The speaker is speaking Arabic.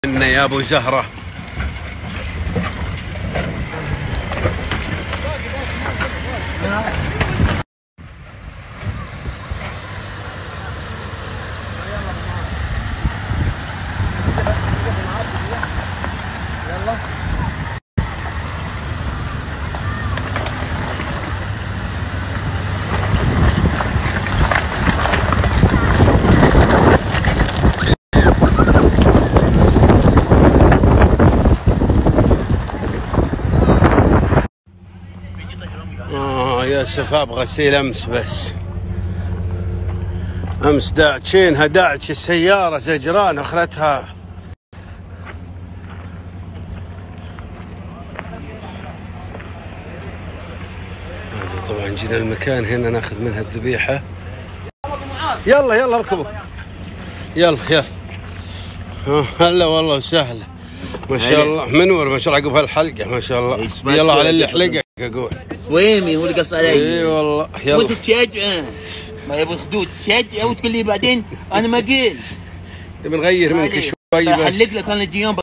يا ابو زهره. يا سف ابغى غسيل امس، بس امس داعشينها داعش السياره زجران اخرتها. هذا طبعا جينا المكان هنا ناخذ منها الذبيحه. يلا يلا اركبوا، يلا يلا. هلا والله وسهلا، ما شاء الله منور ما شاء الله عقب هالحلقه ما شاء الله. يلا على اللي حلقك اقول ويمي هو اللي قص علي. اي والله يلا. وانت تشجع ما يبغى خدود تشجع وتقول لي بعدين انا ما قلت. بنغير منك شوي بس. احلق لك انا اليوم.